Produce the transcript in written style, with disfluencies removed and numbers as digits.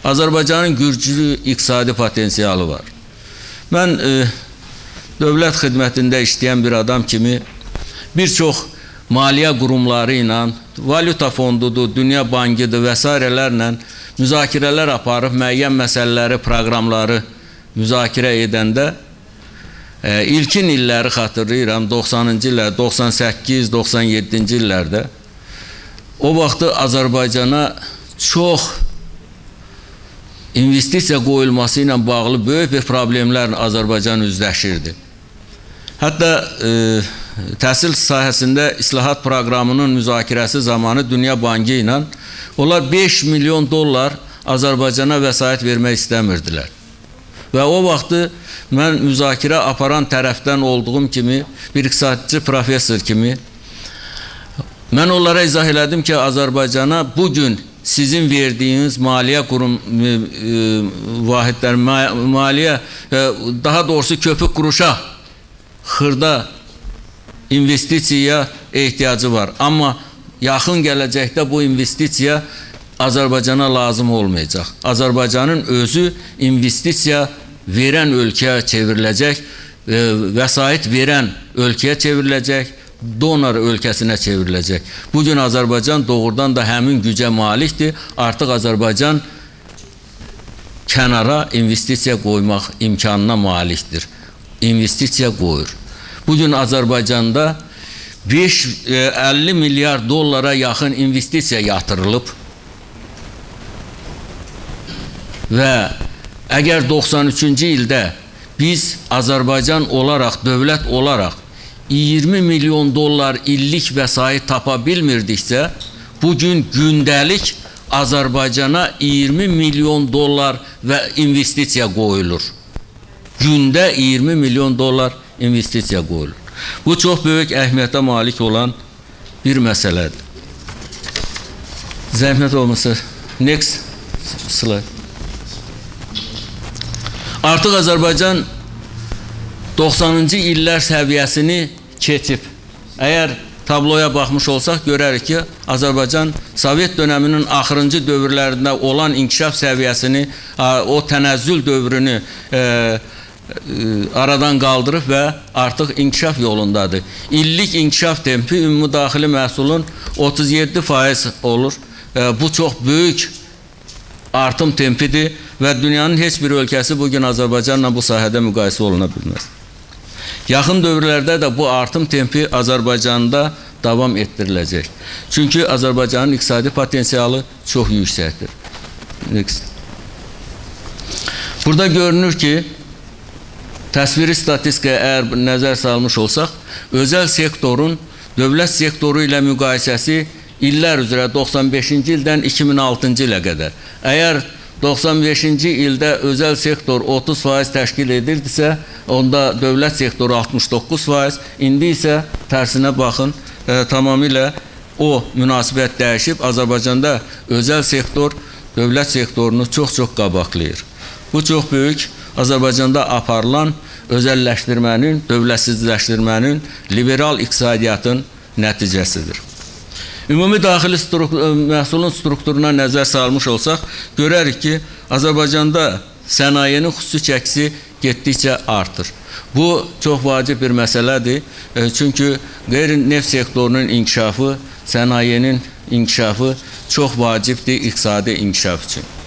Azərbaycanın güclü iqtisadi potensialı var. Mən dövlət xidmətində işləyən bir adam kimi bir çox maliyyə qurumları ilə, valyuta fondudur, Dünya Bankıdır və s.lərlə müzakirələr aparıb müəyyən məsələləri, proqramları müzakirə edəndə ilkin illəri xatırlayıram, 90-cı illər, 98-97-ci illərdə o vaxtı Azərbaycana çox investisiya qoyulması ilə bağlı böyük bir problemlərlə Azərbaycan üzləşirdi. Hətta təhsil sahəsində islahat proqramının müzakirəsi zamanı Dünya Bankı ilə onlar 5 milyon dollar Azərbaycana vəsait vermək istəmirdilər. Və o vaxtı mən müzakirə aparan tərəfdən olduğum kimi, bir iqtisadçı professor kimi, mən onlara izah elədim ki, Azərbaycana bugün sizin verdiyiniz maliyyə vahidləri, maliyyə, daha doğrusu köpük quruşa, xırda investisiyaya ehtiyacı var. Amma yaxın gələcəkdə bu investisiya Azərbaycana lazım olmayacaq. Azərbaycanın özü investisiya verən ölkəyə çevriləcək, vəsait verən ölkəyə çevriləcək, donor ölkəsinə çevriləcək. Bugün Azərbaycan doğrudan da həmin gücə malikdir. Artıq Azərbaycan kənara investisiya qoymaq imkanına malikdir. İnvestisiya qoyur. Bugün Azərbaycanda 50 milyar dollara yaxın investisiya yatırılıb və əgər 93-cü ildə biz Azərbaycan olaraq, dövlət olaraq 20 milyon dollar illik vəsait tapa bilmirdiksə, bugün gündəlik Azərbaycana 20 milyon dollar və investisiya qoyulur. Gündə 20 milyon dollar investisiya qoyulur. Bu çox böyük əhəmiyyətə malik olan bir məsələdir. Zəhmət olmasa, next slide. Artıq Azərbaycan 90-cı illər səviyyəsini keçib. Əgər tabloya baxmış olsaq, görərik ki, Azərbaycan Sovet dönəminin axırıncı dövrlərində olan inkişaf səviyyəsini, o tənəzzül dövrünü aradan qaldırıb və artıq inkişaf yolundadır. İllik inkişaf tempi ümumi daxili məhsulun 37% olur. Bu çox böyük artım tempidir və dünyanın heç bir ölkəsi bugün Azərbaycanla bu sahədə müqayisə oluna bilməz. Yaxın dövrlərdə də bu artım tempi Azərbaycanda davam etdiriləcək. Çünki Azərbaycanın iqtisadi potensialı çox yüksəkdir. Burada görünür ki, təsviri statistikaya əgər nəzər salmış olsaq, özəl sektorun dövlət sektoru ilə müqayisəsi illər üzrə 95-ci ildən 2006-cı ilə qədər. Əgər 95-ci ildə özəl sektor 30% təşkil edirdisə, onda dövlət sektoru 69%, indi isə tərsinə baxın, tamamilə o münasibət dəyişib, Azərbaycanda özəl sektor dövlət sektorunu çox-çox qabaqlayır. Bu çox böyük Azərbaycanda aparılan özəlləşdirmənin, dövlətsizləşdirmənin, liberal iqtisadiyyatın nəticəsidir. Ümumi daxili məhsulun strukturuna nəzər salmış olsaq, görərik ki, Azərbaycanda sənayenin xüsusi çəkisi getdikcə artır. Bu çox vacib bir məsələdir. Çünki qeyri-neft sektorunun inkişafı, sənayenin inkişafı çox vacibdir iqtisadi inkişaf üçün.